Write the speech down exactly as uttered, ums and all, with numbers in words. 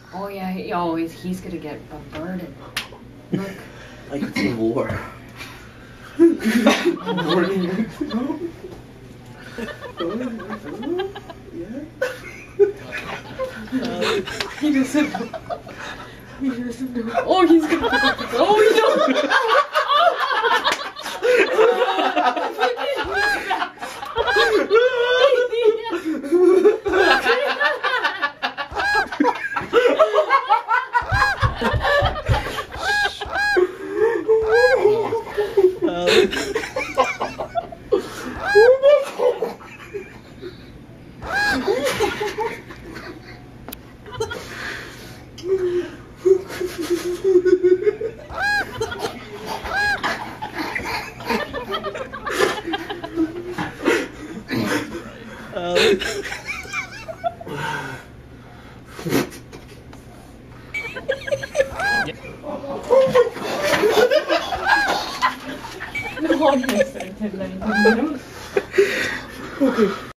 Oh yeah, he, oh, he's, he's gonna get bombarded. Look. Like it's a war. He doesn't know. He doesn't know. Oh, he's gonna oh, no! No one has said that. Okay.